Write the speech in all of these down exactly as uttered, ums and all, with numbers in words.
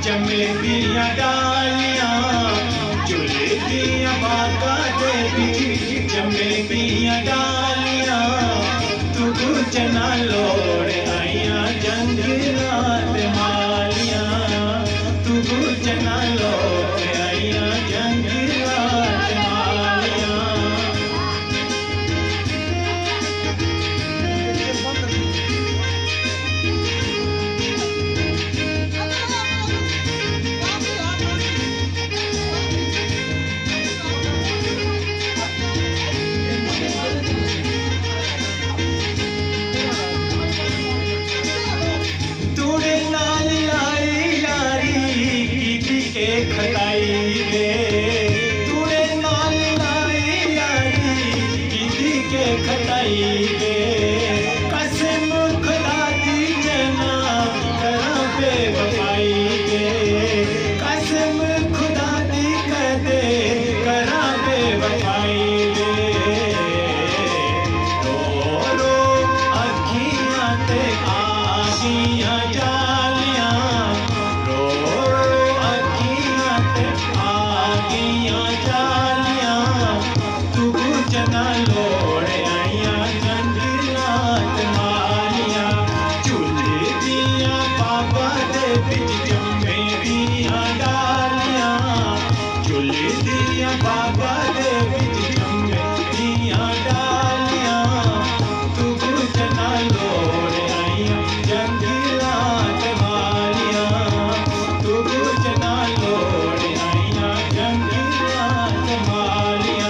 चमेलियां डालियां झुलदियां बागा दे बिच चमेलियां डालियां तू गुजना लोड़ आइयां जंगलां ते मालियां तू गुजना लोड़ आइयां जंगलां ते मालियां खटाई गे तूने नाल लाई यारी किदी के खटाई गे कसम खुदा दी जना करा बेवफाई गे कसम खुदा दी कदे करा बेवफाई गे रो रो अखियां ते आगियां जालियां रो जना लोड़ आइयां जंगलां ते मालियां झुलदियां बागा दे बिच चमेलियां डालियां झुलदियां बागा दे बिच चमेलियां डालियां तू जना लोड़ आइयां जंगलां ते मालियां तू जना लोड़ आइयां जंगलां ते मालियां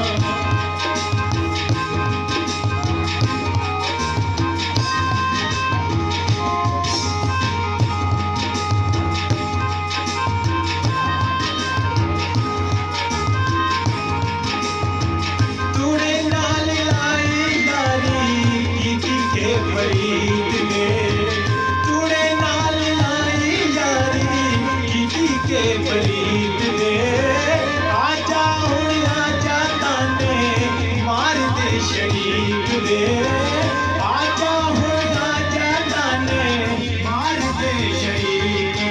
फरीद गे तूने नाल लाई यारी किदी के फरीद गे आजा हुण आजा ताने मार दे शरीक गे आजा हुण आजा ताने मार दे शरीक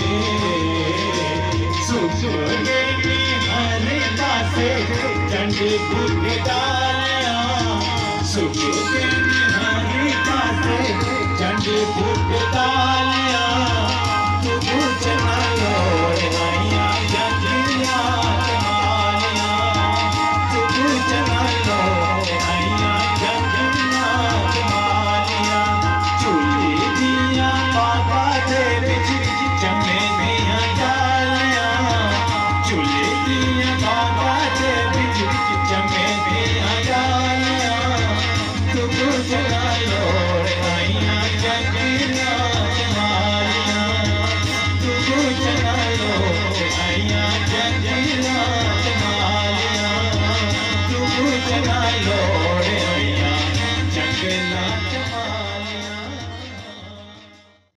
गे सुख गे हर पासे झंडे फूट डालियां सुख गे झंडे फूट डालियां